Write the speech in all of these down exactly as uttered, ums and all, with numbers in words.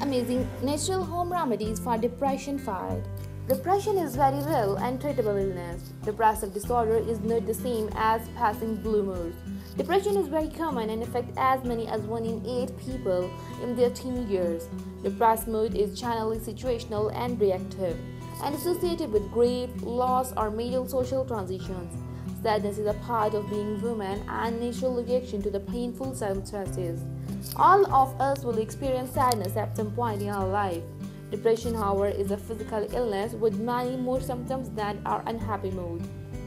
amazing natural home remedies for depression fight. Depression is very real and treatable illness. Depressive disorder is not the same as passing blue moods. Depression is very common and affects as many as one in eight people in their teen years. Depressed mood is generally situational and reactive, and associated with grief, loss, or major social transitions. Sadness is a part of being human and natural reaction to the painful circumstances. All of us will experience sadness at some point in our life. Depression, however, is a physical illness with many more symptoms than our unhappy mood.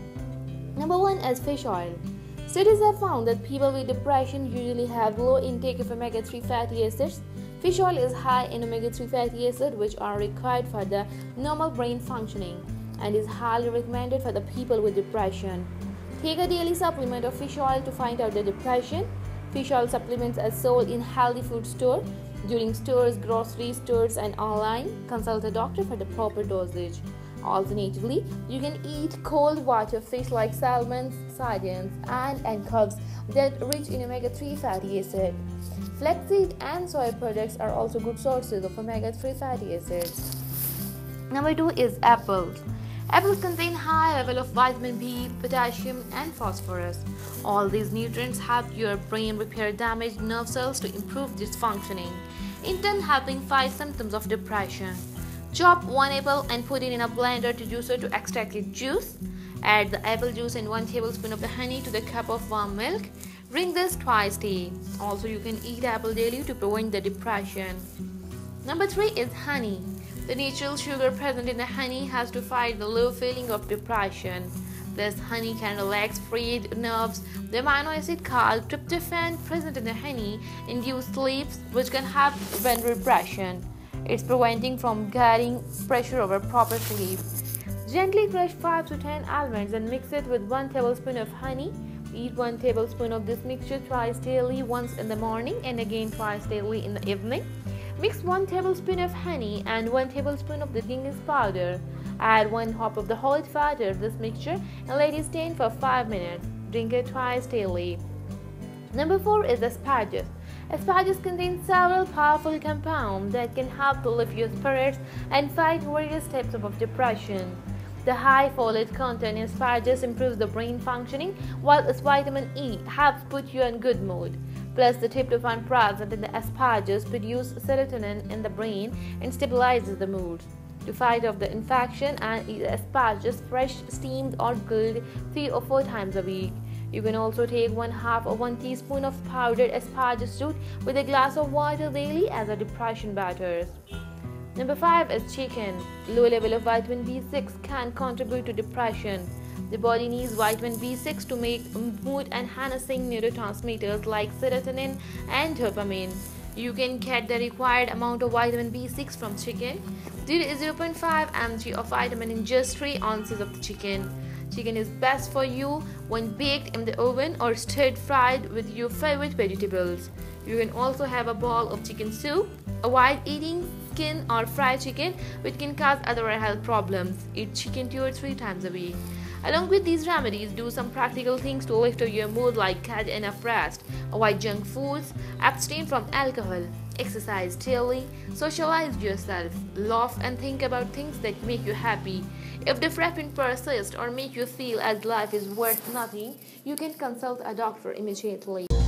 Number one is fish oil. Studies have found that people with depression usually have low intake of omega three fatty acids. Fish oil is high in omega three fatty acids, which are required for the normal brain functioning, and is highly recommended for the people with depression. Take a daily supplement of fish oil to fight out the depression. Fish oil supplements are sold in healthy food stores, during stores, grocery stores, and online. Consult a doctor for the proper dosage. Alternatively, you can eat cold water fish like salmon, sardines, and anchovies that are rich in omega three fatty acid. Flaxseed and soy products are also good sources of omega three fatty acids. Number two is apples. Apples contain high level of vitamin B, potassium, and phosphorus. All these nutrients help your brain repair damaged nerve cells to improve its functioning, in turn helping fight symptoms of depression. Chop one apple and put it in a blender to juicer to extract its juice. Add the apple juice and one tablespoon of the honey to the cup of warm milk. Drink this twice daily. Also, you can eat apple daily to prevent the depression. Number three is honey. The natural sugar present in the honey has to fight the low feeling of depression. This honey can relax frayed nerves. The amino acid called tryptophan present in the honey induces sleep, which can help prevent depression. It's preventing from getting pressure over proper sleep. Gently crush five to ten almonds and mix it with one tablespoon of honey. Eat one tablespoon of this mixture twice daily, once in the morning and again twice daily in the evening. Mix one tablespoon of honey and one tablespoon of the ginkgo powder. Add one hop of the whole water of this mixture and let it stand for five minutes. Drink it twice daily. Number four is asparagus. Asparagus contains several powerful compounds that can help to lift your spirits and fight various types of depression. The high folate content in asparagus improves the brain functioning, while its vitamin E helps put you in good mood. Plus, the tryptophan present in the asparagus produces serotonin in the brain and stabilizes the mood. To fight off the infection, and eat asparagus fresh, steamed, or grilled three or four times a week. You can also take one half or one teaspoon of powdered asparagus root with a glass of water daily as a depression batters. Number five is chicken. Low level of vitamin B six can contribute to depression. The body needs vitamin B six to make mood-enhancing neurotransmitters like serotonin and dopamine. You can get the required amount of vitamin B six from chicken. There is zero point five milligrams of vitamin in just three ounces of the chicken. Chicken is best for you when baked in the oven or stir-fried with your favorite vegetables. You can also have a bowl of chicken soup. Avoid eating skin or fried chicken, which can cause other health problems. Eat chicken two or three times a week. Along with these remedies, do some practical things to lift your mood, like get enough rest, avoid junk foods, abstain from alcohol, exercise daily, socialize yourself, laugh and think about things that make you happy. If depression persists or make you feel as life is worth nothing, you can consult a doctor immediately.